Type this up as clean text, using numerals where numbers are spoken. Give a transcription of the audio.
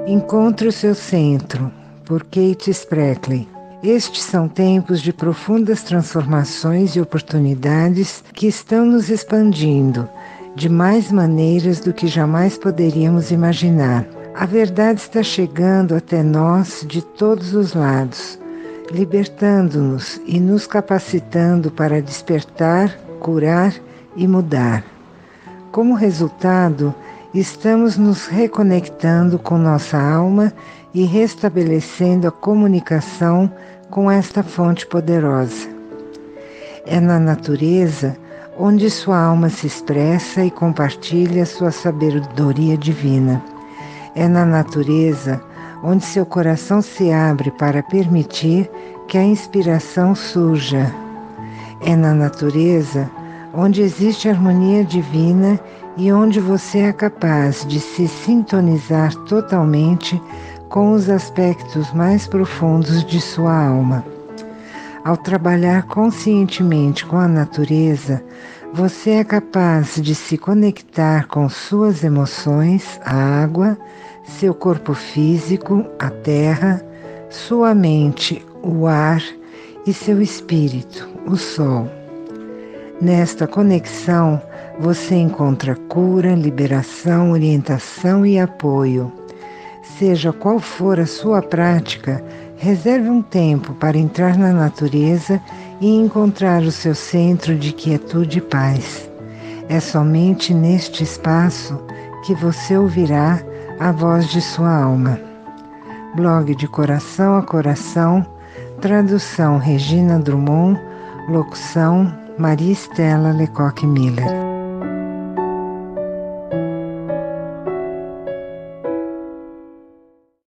Encontre o seu centro, por Kate Spreckley. Estes são tempos de profundas transformações e oportunidades que estão nos expandindo de mais maneiras do que jamais poderíamos imaginar. A verdade está chegando até nós de todos os lados, libertando-nos e nos capacitando para despertar, curar e mudar. Como resultado, estamos nos reconectando com nossa alma e restabelecendo a comunicação com esta fonte poderosa. É na natureza onde sua alma se expressa e compartilha sua sabedoria divina. É na natureza onde seu coração se abre para permitir que a inspiração surja. É na natureza onde existe harmonia divina e onde você é capaz de se sintonizar totalmente com os aspectos mais profundos de sua alma. Ao trabalhar conscientemente com a natureza, você é capaz de se conectar com suas emoções, a água, seu corpo físico, a terra, sua mente, o ar e seu espírito, o sol. Nesta conexão, você encontra cura, liberação, orientação e apoio. Seja qual for a sua prática, reserve um tempo para entrar na natureza e encontrar o seu centro de quietude e paz. É somente neste espaço que você ouvirá a voz de sua alma. Blog de Coração a Coração, tradução Regina Drummond, locução Maria Estela Lecoque Miller.